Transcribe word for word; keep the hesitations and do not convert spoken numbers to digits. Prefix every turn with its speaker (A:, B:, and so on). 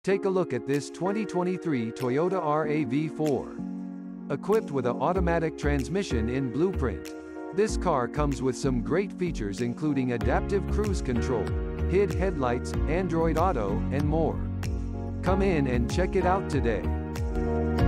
A: Take a look at this twenty twenty-three Toyota R A V four. Equipped with an automatic transmission in blueprint. This car comes with some great features including adaptive cruise control, H I D headlights, Android Auto, and more. Come in and check it out today.